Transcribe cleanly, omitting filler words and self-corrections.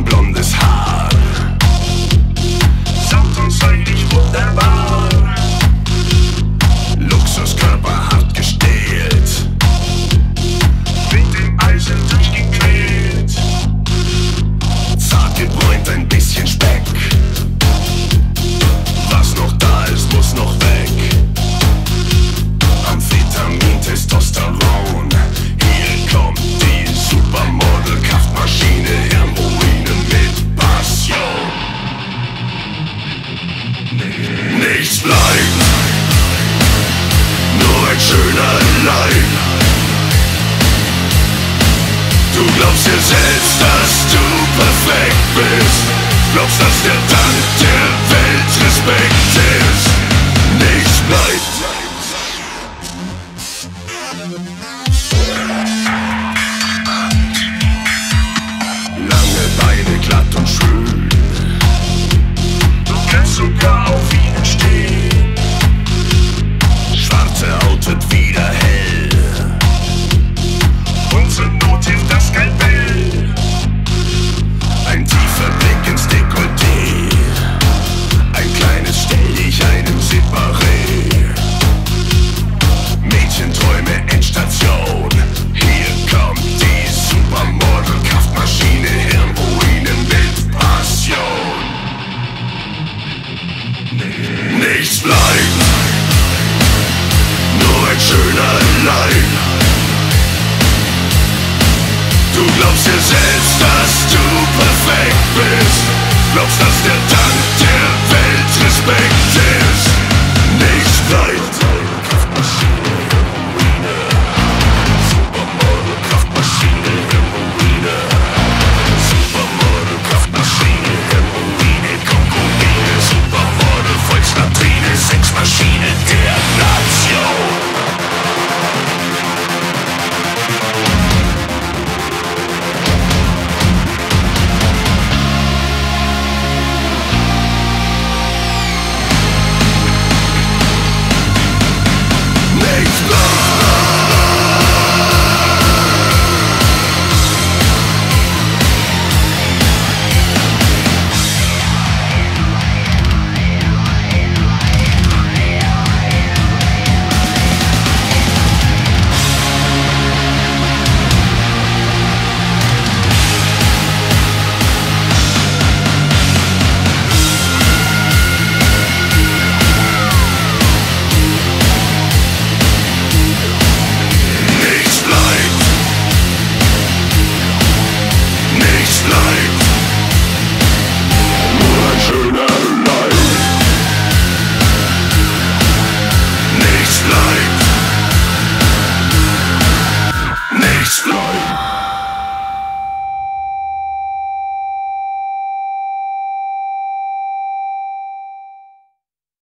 dein blondes Haar. Samt und säulig wunderbar. Luxuskörper hart gestählt, mit dem Eisen durchgequält. Zart gebräunt, ein bisschen Speck. Was noch da ist, muss noch weg. Amphetamin, Testosteron. Hier kommt die Supermodel-Kraftmaschine. Heroine mit Passion. Nichts bleibt, nur ein schöner Leib. Du glaubst dir selbst, dass du perfekt bist. Glaubst, dass der Dank der Welt Respekt ist. Nichts bleibt. Lange Beine, glatt und schön. Du kannst sogar auf ihnen stehen. Schwarze Haut wird wieder hell. Und zur Not hilft das Skalpell. Ein tiefer Blick ins Dekolleté. Ein kleines Stell dich einem Separé. Mädchenträume, Endstation. Hier kommt die Supermodel-Kraftmaschine. Hirnruine mit Passion. Nichts bleibt, nur ein schöner Leib. Du glaubst dir selbst, dass du perfekt bist. Glaubst, dass